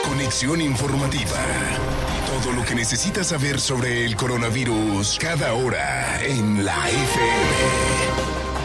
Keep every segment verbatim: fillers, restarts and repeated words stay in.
Conexión informativa. Todo lo que necesitas saber sobre el coronavirus cada hora en la F M.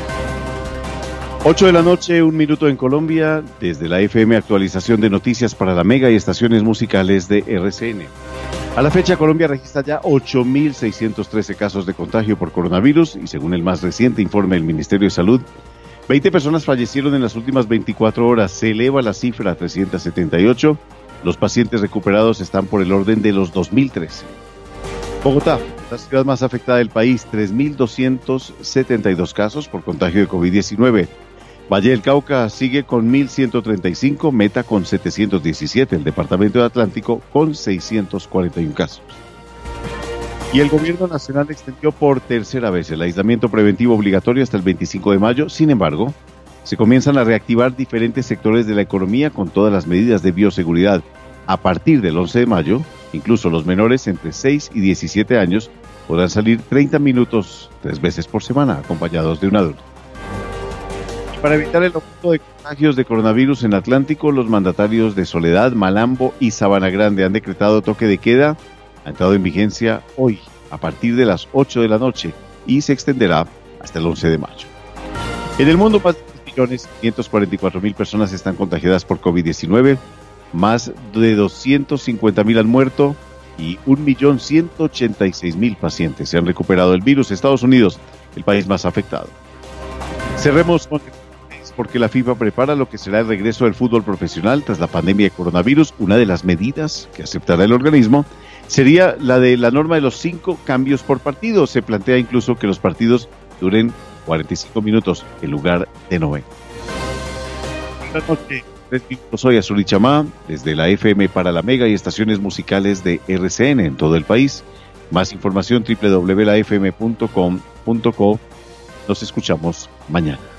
ocho de la noche, un minuto en Colombia. Desde la F M, actualización de noticias para la Mega y estaciones musicales de R C N. A la fecha, Colombia registra ya ocho mil seiscientos trece casos de contagio por coronavirus y según el más reciente informe del Ministerio de Salud, veinte personas fallecieron en las últimas veinticuatro horas. Se eleva la cifra a trescientos setenta y ocho. Los pacientes recuperados están por el orden de los dos mil trece. Bogotá, la ciudad más afectada del país, tres mil doscientos setenta y dos casos por contagio de COVID diecinueve. Valle del Cauca sigue con mil ciento treinta y cinco, Meta con setecientos diecisiete, el departamento de Atlántico con seiscientos cuarenta y uno casos. Y el gobierno nacional extendió por tercera vez el aislamiento preventivo obligatorio hasta el veinticinco de mayo. Sin embargo, se comienzan a reactivar diferentes sectores de la economía con todas las medidas de bioseguridad. A partir del once de mayo, incluso los menores entre seis y diecisiete años podrán salir treinta minutos tres veces por semana acompañados de un adulto. Para evitar el aumento de contagios de coronavirus en Atlántico, los mandatarios de Soledad, Malambo y Sabana Grande han decretado toque de queda. Ha entrado en vigencia hoy, a partir de las ocho de la noche, y se extenderá hasta el once de mayo. En el mundo, más de dos millones quinientos cuarenta y cuatro mil personas están contagiadas por COVID diecinueve, más de doscientos cincuenta mil han muerto y un millón ciento ochenta y seis mil pacientes se han recuperado del virus. Estados Unidos, el país más afectado. Cerremos con porque la FIFA prepara lo que será el regreso del fútbol profesional tras la pandemia de coronavirus. Una de las medidas que aceptará el organismo sería la de la norma de los cinco cambios por partido. Se plantea incluso que los partidos duren cuarenta y cinco minutos en lugar de noventa. Buenas noches, tres minutos hoy Azul y Chamá, desde la F M para la Mega y estaciones musicales de R C N en todo el país. Más información doble u doble u doble u punto la f m punto com punto co. Nos escuchamos mañana.